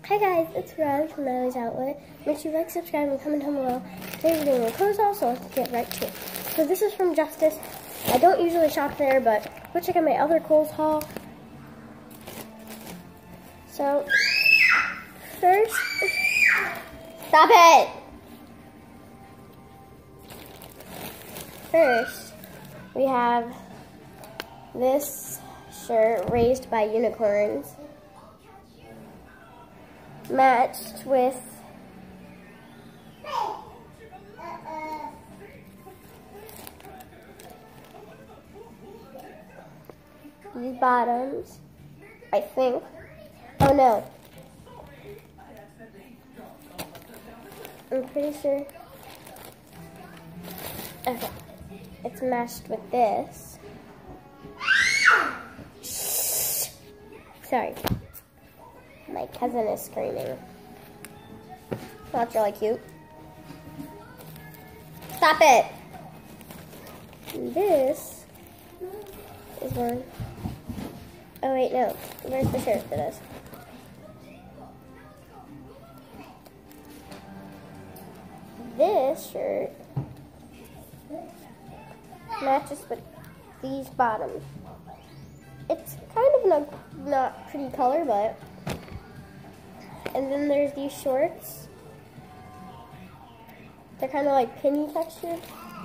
Hi guys, it's Ron from Riley's Outlet. Make sure you like, subscribe, and comment down below. Today we're doing a clothes haul, so let's get right to it. So this is from Justice. I don't usually shop there, but go check out my other clothes haul. So, first, stop it! First, we have this shirt, Raised by Unicorns, matched with these bottoms, I think. Oh no. I'm pretty sure. Okay. It's matched with this. Sorry. My cousin is screaming. That's really cute. Stop it! And this is one. Oh wait, no. Where's the shirt for this? This shirt matches with these bottoms. It's kind of a not pretty color, but. And then there's these shorts. They're kind of like pinny textured.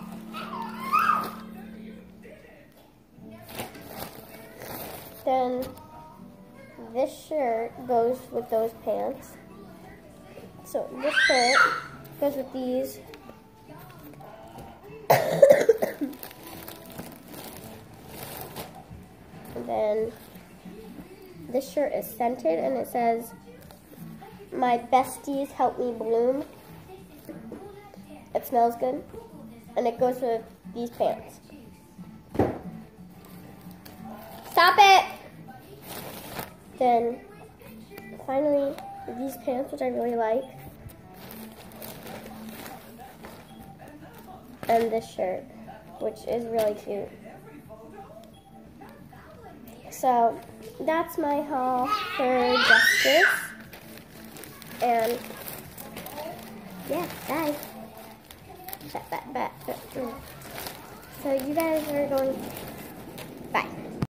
Then this shirt goes with those pants. So this shirt goes with these. And then this shirt is scented and it says, "My besties help me bloom." It smells good. And it goes with these pants. Stop it! Then, finally, these pants, which I really like. And this shirt, which is really cute. So, that's my haul for Justice. And, yeah, bye. So you guys are going, bye.